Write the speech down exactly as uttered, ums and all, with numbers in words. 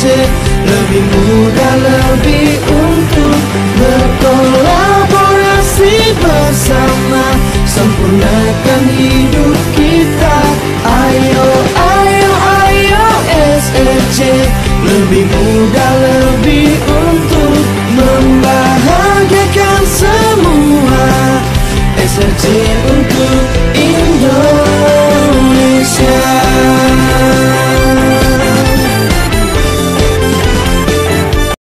Lebih mudah, lebih untuk berkolaborasi bersama, sempurnakan hidup kita. Ayo, ayo, ayo S E C. Lebih mudah, lebih